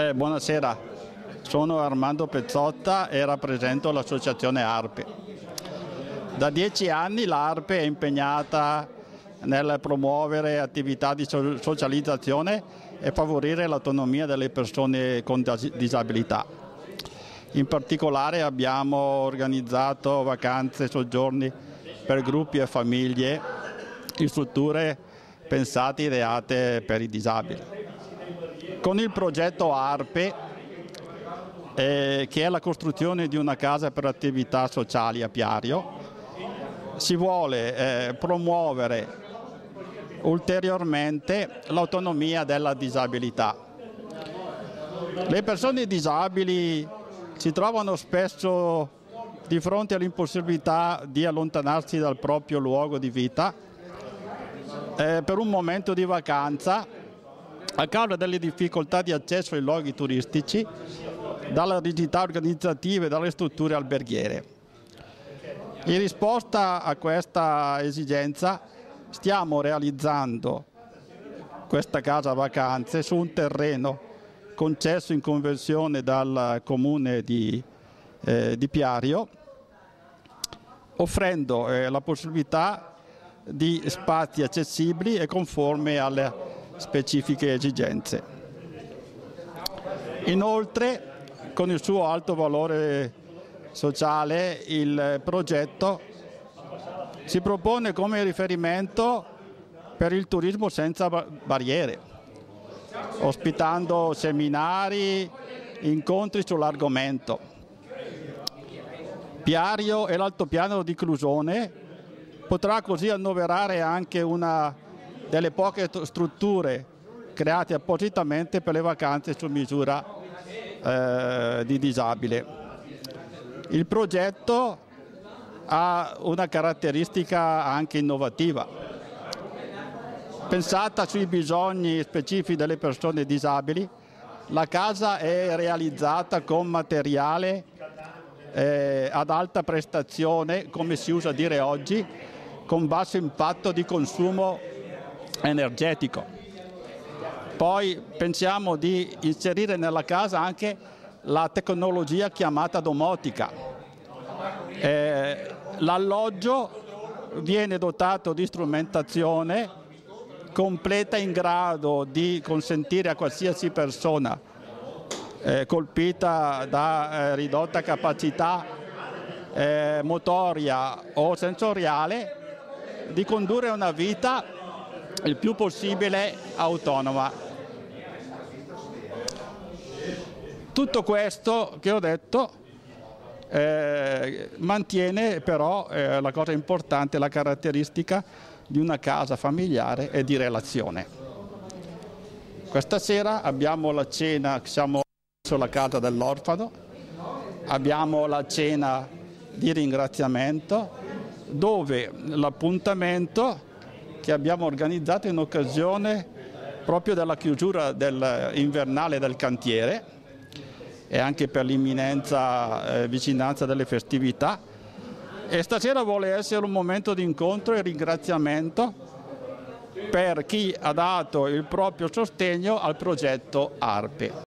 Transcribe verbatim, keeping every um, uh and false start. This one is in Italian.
Eh, buonasera, sono Armando Pezzotta e rappresento l'associazione ARPE. Da dieci anni l'ARPE è impegnata nel promuovere attività di socializzazione e favorire l'autonomia delle persone con disabilità. In particolare abbiamo organizzato vacanze e soggiorni per gruppi e famiglie in strutture pensate e ideate per i disabili. Con il progetto ARPE, eh, che è la costruzione di una casa per attività sociali a Piario, si vuole eh, promuovere ulteriormente l'autonomia della disabilità. Le persone disabili si trovano spesso di fronte all'impossibilità di allontanarsi dal proprio luogo di vita eh, per un momento di vacanza a causa delle difficoltà di accesso ai luoghi turistici, dalla rigidità organizzativa e dalle strutture alberghiere. In risposta a questa esigenza stiamo realizzando questa casa vacanze su un terreno concesso in convenzione dal comune di, eh, di Piario, offrendo eh, la possibilità di spazi accessibili e conformi alle specifiche esigenze. Inoltre, con il suo alto valore sociale, il progetto si propone come riferimento per il turismo senza barriere, ospitando seminari, incontri sull'argomento. Piario e l'altopiano di Clusone potrà così annoverare anche una delle poche strutture create appositamente per le vacanze su misura eh, di disabile. Il progetto ha una caratteristica anche innovativa. Pensata sui bisogni specifici delle persone disabili, la casa è realizzata con materiale eh, ad alta prestazione, come si usa dire oggi, con basso impatto di consumo energetico. Poi pensiamo di inserire nella casa anche la tecnologia chiamata domotica. Eh, l'alloggio viene dotato di strumentazione completa in grado di consentire a qualsiasi persona eh, colpita da eh, ridotta capacità eh, motoria o sensoriale di condurre una vita il più possibile autonoma. Tutto questo che ho detto eh, mantiene però eh, la cosa importante, la caratteristica di una casa familiare e di relazione. Questa sera abbiamo la cena, siamo sulla casa dell'orfano, abbiamo la cena di ringraziamento dove l'appuntamento che abbiamo organizzato in occasione proprio della chiusura del, invernale del cantiere e anche per l'imminenza eh, vicinanza delle festività, e stasera vuole essere un momento di incontro e ringraziamento per chi ha dato il proprio sostegno al progetto ARPE.